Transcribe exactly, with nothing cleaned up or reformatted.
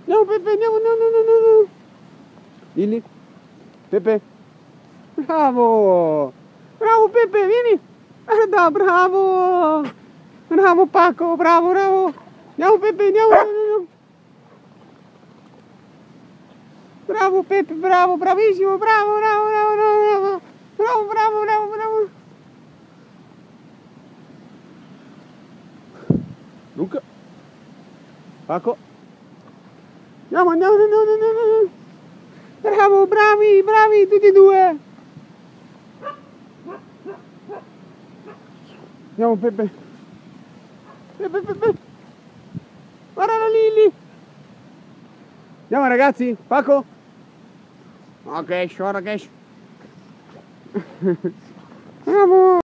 Andiamo Peppe, andiamo, no, no, no, no, no. Lilli, Peppe, bravo, bravo Peppe, vieni, guarda, bravo, bravo Paco, bravo, bravo, andiamo Peppe, andiamo, andiamo. Bravo Peppe, bravo, bravissimo, bravo, bravo, bravo, bravo, bravo, bravo, bravo, bravo. Luca, Paco, andiamo, andiamo, andiamo, andiamo, andiamo. Bravo, bravi, bravi, tutti e due. Andiamo Peppe. Peppe, Peppe. Guarda la Lilli. Andiamo ragazzi, Paco. Ok, ora che. Bravo.